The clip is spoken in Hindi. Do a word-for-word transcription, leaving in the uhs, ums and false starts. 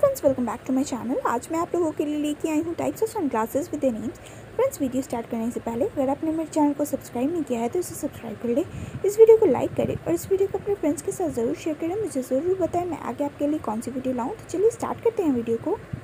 Friends, welcome back to my channel. आज मैं आप लोगों के लिए लेके आई हूँ types of sunglasses with names. Friends, video start करने से पहले अगर आपने मेरे चैनल को सब्सक्राइब नहीं किया है तो इसे सब्सक्राइब कर ले, इस वीडियो को लाइक करें और इस वीडियो को अपने फ्रेंड्स के साथ ज़रूर शेयर करें। मुझे ज़रूर बताएं मैं आगे आपके लिए कौन सी वीडियो लाऊँ। तो चलिए स्टार्ट करते हैं वीडियो को।